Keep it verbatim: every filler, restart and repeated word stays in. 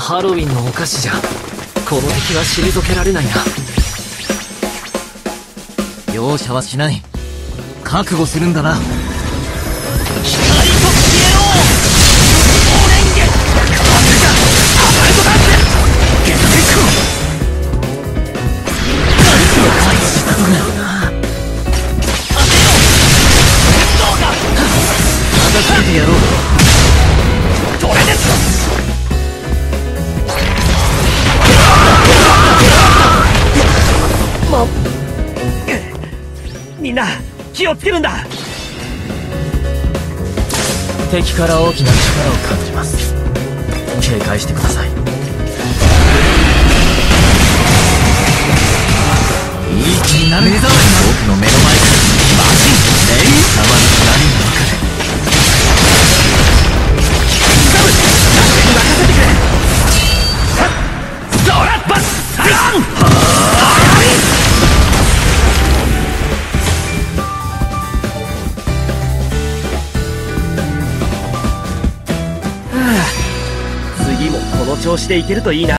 ハロウィンのお菓子じゃこの敵は退けられないな。容赦はしない。覚悟するんだな。光と消えろ。オレンゲ風がアバルトダンスゲッテックガンスの回避したのが当てよう。どうだ片付けてやろう。それですま、みんな気をつけるんだ。敵から大きな力を感じます。警戒してください。いい気になる。目覚まし僕の目の前からマシンレイ様の何がわかる。サブ何に任せてくれ。ドラッバスサイン次もこの調子でいけるといいな。